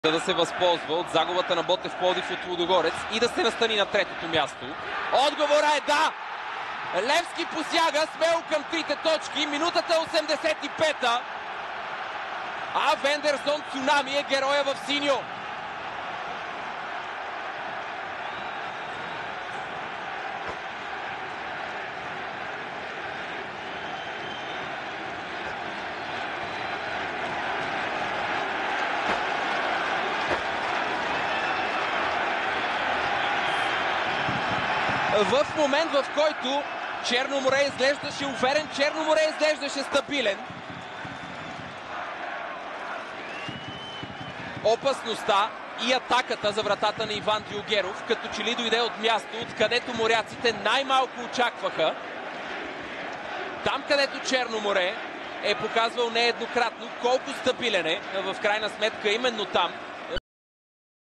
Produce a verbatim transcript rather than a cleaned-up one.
За да се възползва от загубата на Ботев Пловдив от Лудогорец и да се настани на третото място. Отговора е да! Левски посяга смело към трите точки. Минутата осемдесет и пета. А Вендерсон Цунами е героя в синьо. В момент, в който Черноморе изглеждаше уверен, Черноморе изглеждаше стабилен. Опасността и атаката за вратата на Иван Дюгеров като че ли дойде от място, откъдето моряците най-малко очакваха. Там, където Черноморе е показвал нееднократно колко стабилен е, в крайна сметка именно там